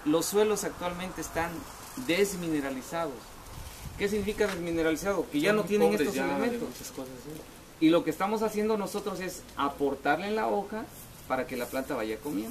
los suelos actualmente están desmineralizados. ¿Qué significa desmineralizado? Que ya no tienen estos elementos. Y lo que estamos haciendo nosotros es aportarle en la hoja para que la planta vaya comiendo.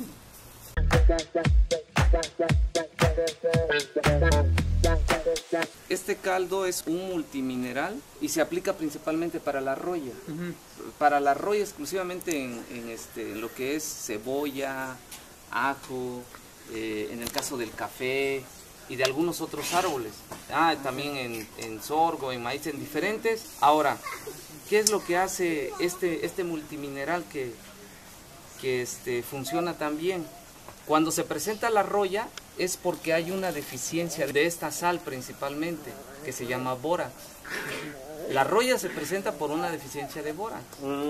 Este caldo es un multimineral y se aplica principalmente para la roya. Para la roya exclusivamente en lo que es cebolla, ajo, en el caso del café y de algunos otros árboles. También en sorgo, en maíz, en diferentes. Ahora, ¿qué es lo que hace este multimineral que funciona tan bien? Cuando se presenta la roya es porque hay una deficiencia de esta sal principalmente, que se llama bórax. La roya se presenta por una deficiencia de bórax.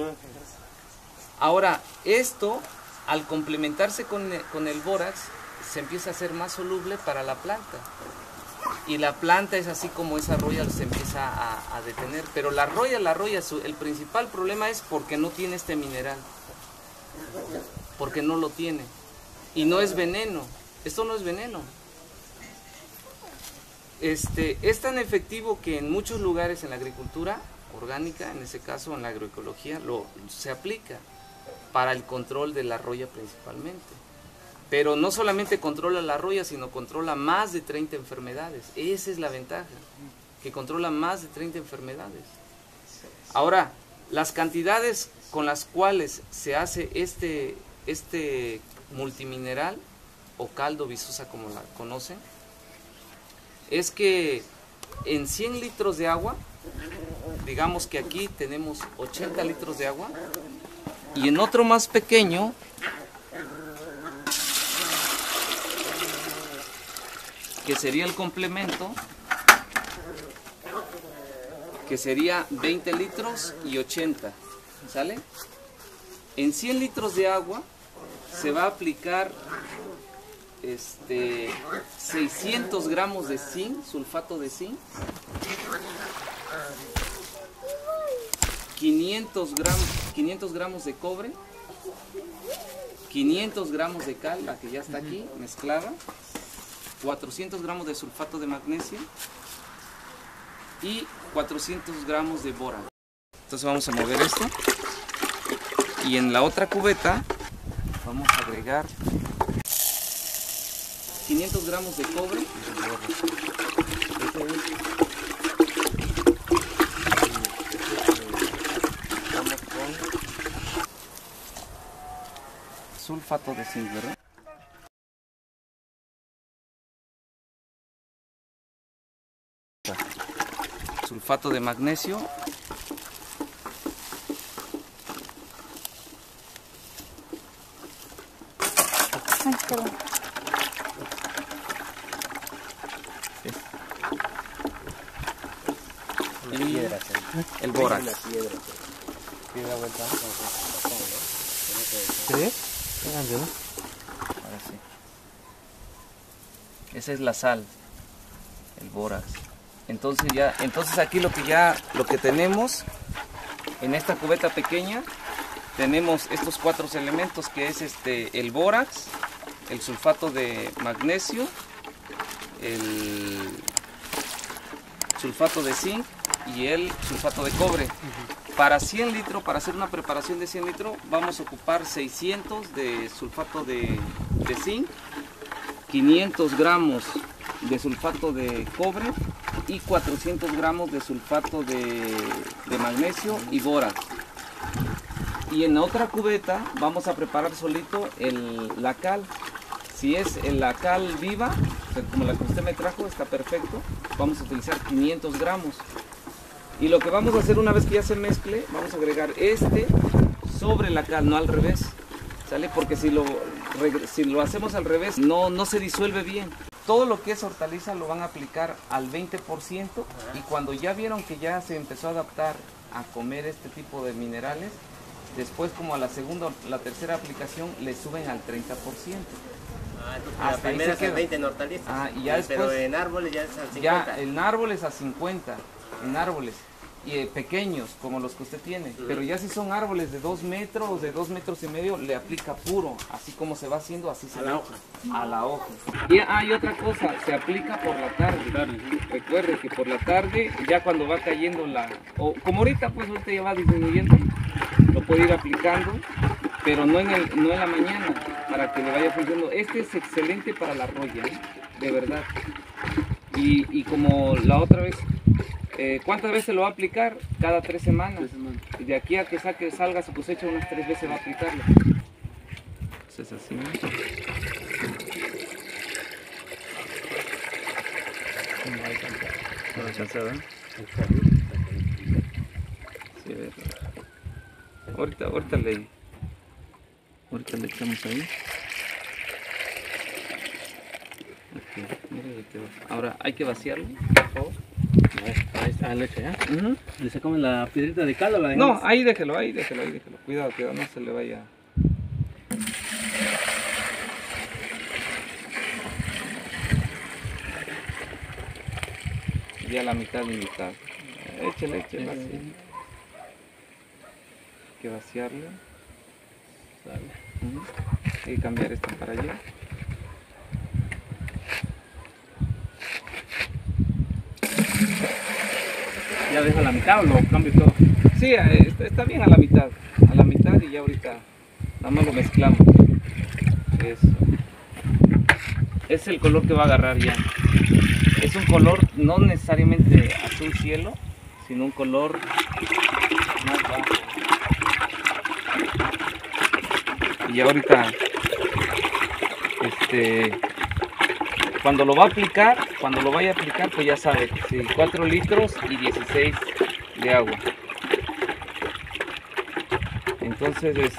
Ahora, esto, al complementarse con el bórax, se empieza a hacer más soluble para la planta. Y la planta es así como esa roya se empieza a detener. Pero la roya, el principal problema es porque no tiene este mineral. Porque no lo tiene. Y no es veneno. Esto no es veneno. Es tan efectivo que en muchos lugares en la agricultura orgánica, en ese caso en la agroecología, se aplica para el control de la roya principalmente. Pero no solamente controla la roya, sino controla más de 30 enfermedades. Esa es la ventaja, que controla más de 30 enfermedades. Ahora, las cantidades con las cuales se hace este multimineral, o caldo visosa como la conocen, es que en 100 litros de agua, digamos que aquí tenemos 80 litros de agua, y en otro más pequeño, que sería el complemento, que sería 20 litros y 80, ¿sale? En 100 litros de agua se va a aplicar 600 gramos de zinc, sulfato de zinc, 500 gramos de cobre, 500 gramos de cal, la que ya está aquí mezclada, 400 gramos de sulfato de magnesio y 400 gramos de bórax. Entonces vamos a mover esto y en la otra cubeta vamos a agregar 500 gramos de cobre. Vamos con sulfato de zinc, ¿verdad? Sulfato de magnesio. Y el bórax. Ahora sí. Esa es la sal, el bórax. Entonces aquí lo que tenemos en esta cubeta pequeña, tenemos estos 4 elementos, que es el bórax, el sulfato de magnesio, el sulfato de zinc y el sulfato de cobre. Para 100 litros, para hacer una preparación de 100 litros, vamos a ocupar 600 de sulfato de zinc, 500 gramos de sulfato de cobre y 400 gramos de sulfato de magnesio y bórax. Y en otra cubeta vamos a preparar solito la cal. Si es la cal viva, como la que usted me trajo, está perfecto. Vamos a utilizar 500 gramos. Y lo que vamos a hacer una vez que ya se mezcle, vamos a agregar sobre la cal, no al revés, ¿sale? Porque si lo hacemos al revés, no se disuelve bien. Todo lo que es hortaliza lo van a aplicar al 20% y cuando ya vieron que ya se empezó a adaptar a comer este tipo de minerales, después como a la segunda o la tercera aplicación le suben al 30%. La primera es el 20 en hortalizas, y ya después, pero en árboles ya es al 50. Ya en árboles a 50, en árboles. pequeños, como los que usted tiene. Pero ya si son árboles de 2 metros, de 2 metros y medio, le aplica puro. Así como se va haciendo, así se le echa. A la hoja. Y hay otra cosa, se aplica por la tarde. Recuerde que por la tarde, ya cuando va cayendo o como ahorita, pues ahorita ya va disminuyendo, lo puede ir aplicando, pero no en la mañana, para que le vaya funcionando. Este es excelente para la roya, de verdad. Y como la otra vez, ¿cuántas veces lo va a aplicar? Cada 3 semanas. Y de aquí a que salga su cosecha, unas 3 veces va a aplicarlo. Entonces así, ¿no? No alcanza, ¿verdad? Sí, ahorita le echamos ahí. Okay, mire, ahora hay que vaciarlo, por favor. Ahí está la leche, ¿ya? ¿Le sacamos la piedrita de cal o la No, dejamos? ahí déjelo. Cuidado, que no se le vaya. Ya la mitad y mitad. Échale así. Hay que vaciarlo. Hay que cambiar esto para allá. ¿Ya dejo la mitad o lo cambio todo? Sí, está bien a la mitad y ya ahorita nada más lo mezclamos. Eso. Es el color que va a agarrar ya. Es un color no necesariamente azul cielo, sino un color más bajo. Y ahorita, cuando lo vaya a aplicar, pues ya sabe, sí, 4 litros y 16 de agua. Entonces,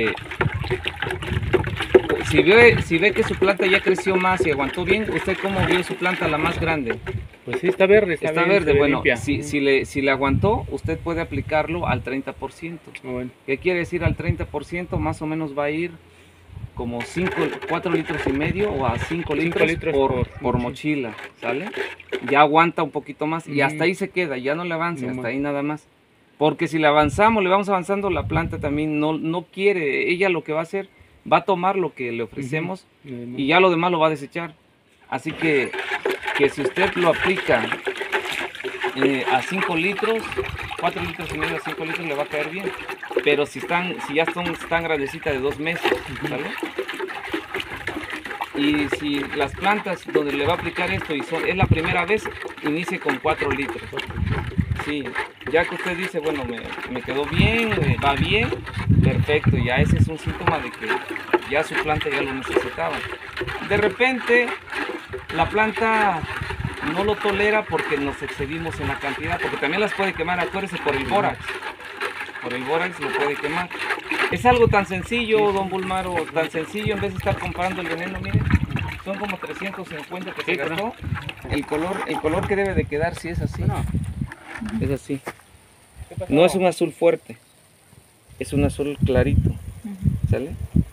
si ve que su planta ya creció más y aguantó bien, ¿usted cómo vio su planta, la más grande? Pues sí, está verde. Está verde, bueno, si le aguantó, usted puede aplicarlo al 30%. Bueno. ¿Qué quiere decir al 30%? Más o menos va a ir como 4 litros y medio o a 5 litros por mochila, ¿sale? Ya aguanta un poquito más y hasta ahí se queda, ya no le avance, hasta ahí nada más. Porque si le vamos avanzando, la planta también no quiere, ella lo que va a hacer, va a tomar lo que le ofrecemos y ya lo demás lo va a desechar. Así que si usted lo aplica a 5 litros, 4 litros y medio a 5 litros le va a caer bien. Pero si ya están grandecitas de 2 meses, ¿vale? Y si las plantas donde le va a aplicar esto es la primera vez, inicie con 4 litros. Sí, ya que usted dice, bueno, me quedó bien, va bien, perfecto, ya ese es un síntoma de que ya su planta ya lo necesitaba. De repente, la planta no lo tolera porque nos excedimos en la cantidad, porque también las puede quemar, acuérdese, por el bórax. Por el bórax lo puede quemar. Es algo tan sencillo, don Bulmaro, tan sencillo, en vez de estar comprando el veneno, miren, son como 350 que se gastó. El color que debe de quedar sí es así. Es así. No es un azul fuerte, es un azul clarito. ¿Sale?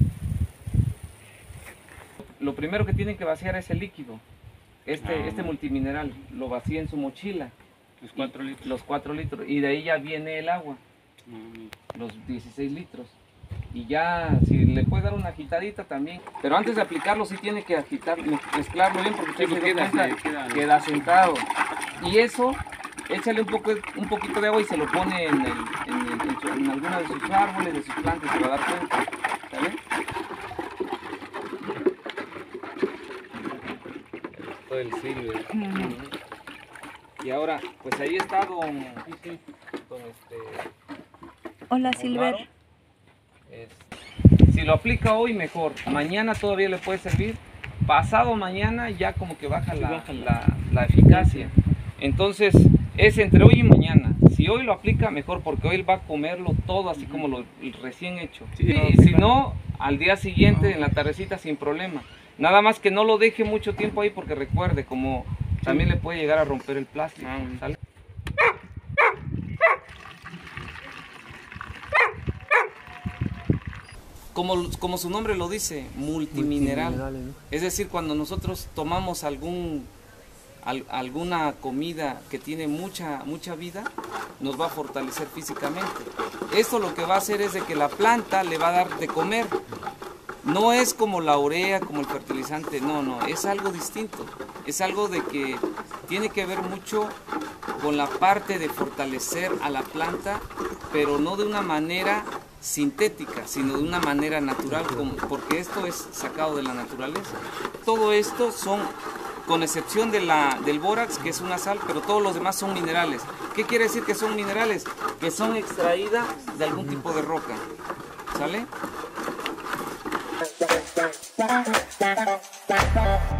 Lo primero que tienen que vaciar es el líquido. Este multimineral lo vacía en su mochila. Los 4 litros. Los 4 litros. Y de ahí ya viene el agua. Los 16 litros. Y ya, si le puede dar una agitadita también. Pero antes de aplicarlo sí tiene que mezclarlo bien porque queda sentado. Y eso, échale un poquito de agua y se lo pone en alguna de sus árboles, de sus plantas, se va a dar cuenta. ¿Sale? Todo el siglo. Y ahora, pues ahí está don Hola, Silver. Si lo aplica hoy, mejor. Mañana todavía le puede servir. Pasado mañana ya como que baja la eficacia. Entonces, es entre hoy y mañana. Si hoy lo aplica, mejor, porque hoy va a comerlo todo así como lo recién hecho. Y si no, al día siguiente, en la tardecita, sin problema. Nada más que no lo deje mucho tiempo ahí, porque recuerde, como también le puede llegar a romper el plástico. ¿Sale? Como su nombre lo dice, multimineral. Es decir, cuando nosotros tomamos algún alguna comida que tiene mucha vida, nos va a fortalecer físicamente. Esto lo que va a hacer es de que la planta le va a dar de comer. No es como la urea, como el fertilizante, no, es algo distinto. Es algo de que tiene que ver mucho con la parte de fortalecer a la planta, pero no de una manera sintética, sino de una manera natural, porque esto es sacado de la naturaleza. Todo esto son, con excepción del bórax, que es una sal, pero todos los demás son minerales. ¿Qué quiere decir que son minerales? Que son extraídas de algún tipo de roca. ¿Sale?